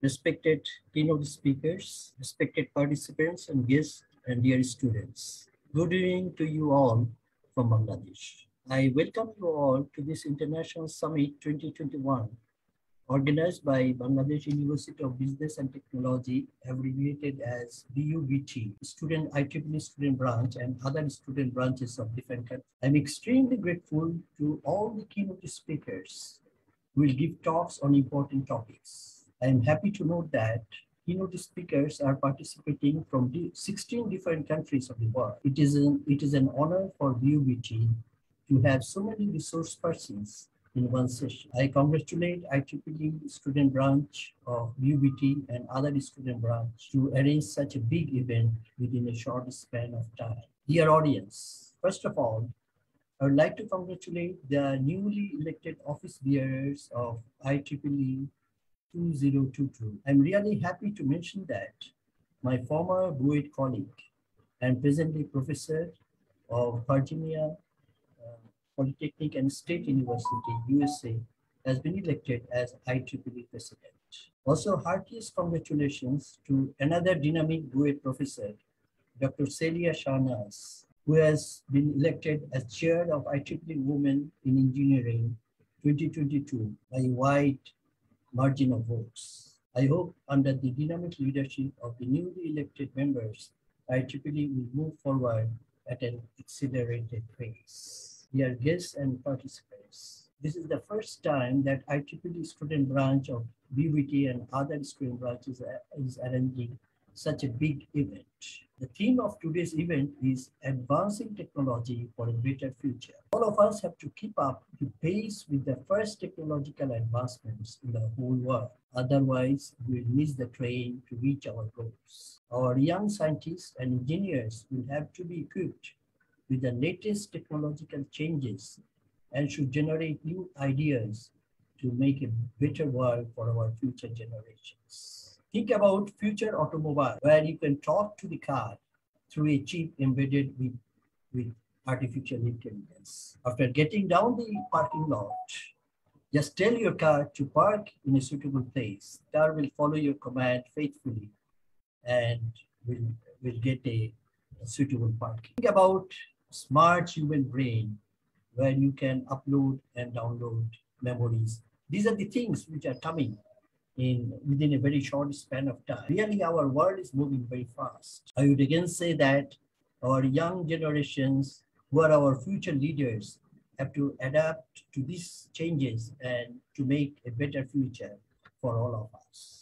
respected keynote speakers, respected participants and guests, and dear students. Good evening to you all from Bangladesh. I welcome you all to this International Summit 2021, organized by Bangladesh University of Business and Technology, abbreviated as BUBT, student IEEE student branch and other student branches of different countries. I'm extremely grateful to all the keynote speakers who will give talks on important topics. I am happy to note that keynote speakers are participating from 16 different countries of the world. It is an honor for BUBT to have so many resource persons in one session. I congratulate IEEE student branch of BUBT and other student branch to arrange such a big event within a short span of time. Dear audience, first of all, I would like to congratulate the newly elected office bearers of IEEE 2022. I'm really happy to mention that my former BUET colleague and presently professor of Virginia Polytechnic and State University, USA, has been elected as IEEE president. Also, heartiest congratulations to another dynamic BUET professor, Dr. Celia Shahnaz, who has been elected as chair of IEEE Women in Engineering 2022 by a wide margin of votes. I hope under the dynamic leadership of the newly elected members, IEEE will move forward at an accelerated pace. Dear guests and participants, this is the first time that IEEE student branch of BUBT and other student branches is arranging such a big event. The theme of today's event is advancing technology for a better future. All of us have to keep up the pace with the first technological advancements in the whole world. Otherwise, we'll miss the train to reach our goals. Our young scientists and engineers will have to be equipped with the latest technological changes and should generate new ideas to make a better world for our future generations. Think about future automobile where you can talk to the car through a chip embedded with artificial intelligence. After getting down the parking lot, just tell your car to park in a suitable place. The car will follow your command faithfully and will get a suitable parking. Think about smart human brain where you can upload and download memories. These are the things which are coming within a very short span of time. Really, our world is moving very fast. I would again say that our young generations, who are our future leaders, have to adapt to these changes and to make a better future for all of us.